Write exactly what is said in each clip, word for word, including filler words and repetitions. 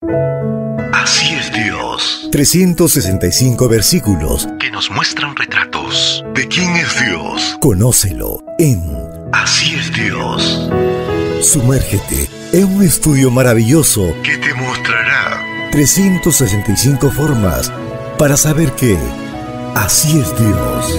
Así es Dios. trescientos sesenta y cinco versículos Que nos muestran retratos de quién es Dios. Conócelo en Así es Dios. Sumérgete en un estudio maravilloso Que te mostrará trescientas sesenta y cinco formas para saber que así es Dios.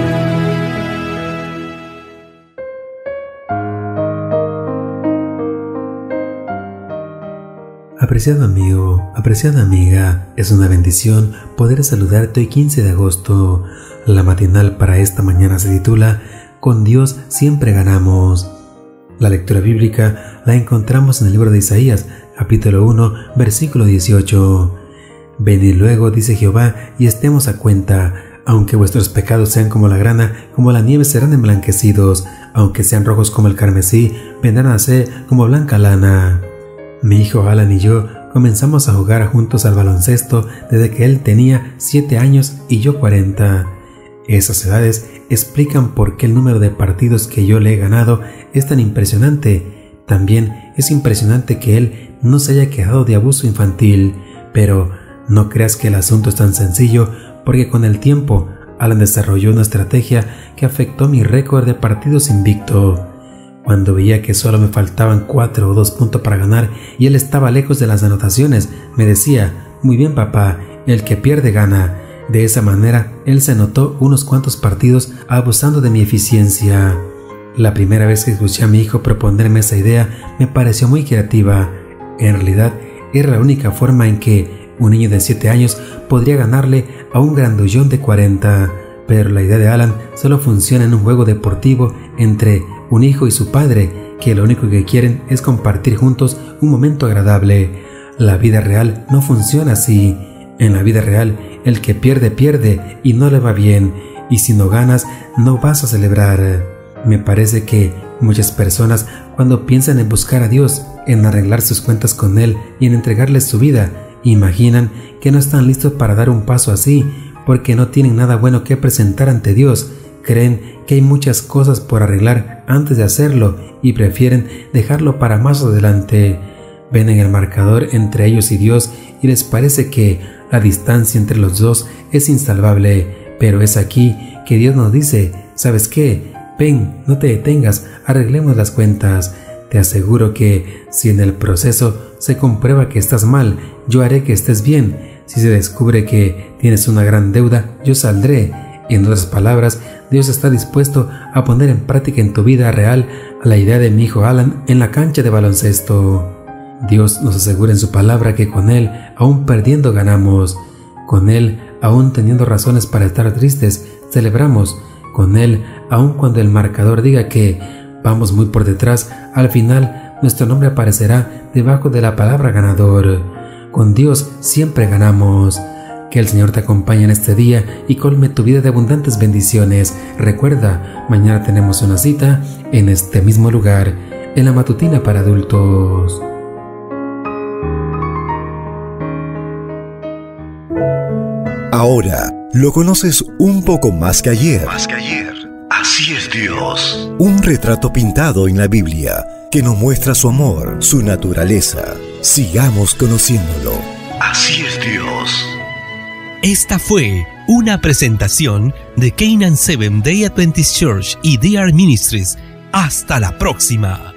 Apreciado amigo, apreciada amiga, es una bendición poder saludarte hoy quince de agosto. La matinal para esta mañana se titula Con Dios siempre ganamos. La lectura bíblica la encontramos en el libro de Isaías, capítulo uno, versículo dieciocho. Venid luego, dice Jehová, y estemos a cuenta. Aunque vuestros pecados sean como la grana, como la nieve serán emblanquecidos. Aunque sean rojos como el carmesí, vendrán a ser como blanca lana. Mi hijo Alan y yo comenzamos a jugar juntos al baloncesto desde que él tenía siete años y yo cuarenta. Esas edades explican por qué el número de partidos que yo le he ganado es tan impresionante. También es impresionante que él no se haya quejado de abuso infantil, pero no creas que el asunto es tan sencillo, porque con el tiempo Alan desarrolló una estrategia que afectó mi récord de partidos invicto. Cuando veía que solo me faltaban cuatro o dos puntos para ganar y él estaba lejos de las anotaciones, me decía: muy bien papá, el que pierde gana. De esa manera, él se anotó unos cuantos partidos abusando de mi eficiencia. La primera vez que escuché a mi hijo proponerme esa idea me pareció muy creativa. En realidad, era la única forma en que un niño de siete años podría ganarle a un grandullón de cuarenta. Pero la idea de Alan solo funciona en un juego deportivo entre un hijo y su padre, que lo único que quieren es compartir juntos un momento agradable. La vida real no funciona así. En la vida real, el que pierde, pierde y no le va bien, y si no ganas, no vas a celebrar. Me parece que muchas personas, cuando piensan en buscar a Dios, en arreglar sus cuentas con Él y en entregarle su vida, imaginan que no están listos para dar un paso así, porque no tienen nada bueno que presentar ante Dios. Creen que hay muchas cosas por arreglar antes de hacerlo y prefieren dejarlo para más adelante. Ven en el marcador entre ellos y Dios y les parece que la distancia entre los dos es insalvable, pero es aquí que Dios nos dice: ¿sabes qué? Ven, no te detengas, arreglemos las cuentas. Te aseguro que si en el proceso se comprueba que estás mal, yo haré que estés bien. Si se descubre que tienes una gran deuda, yo saldré. En otras palabras, Dios está dispuesto a poner en práctica en tu vida real la idea de mi hijo Alan en la cancha de baloncesto. Dios nos asegura en su palabra que con Él, aún perdiendo, ganamos. Con Él, aún teniendo razones para estar tristes, celebramos. Con Él, aun cuando el marcador diga que vamos muy por detrás, al final nuestro nombre aparecerá debajo de la palabra ganador. Con Dios siempre ganamos. Que el Señor te acompañe en este día y colme tu vida de abundantes bendiciones. Recuerda, mañana tenemos una cita en este mismo lugar, en la matutina para adultos. Ahora lo conoces un poco más que ayer. Más que ayer. Así es Dios. Un retrato pintado en la Biblia que nos muestra su amor, su naturaleza. Sigamos conociéndolo. Así es Dios. Esta fue una presentación de Canaan Seventh Day Adventist Church y D R Ministries. Hasta la próxima.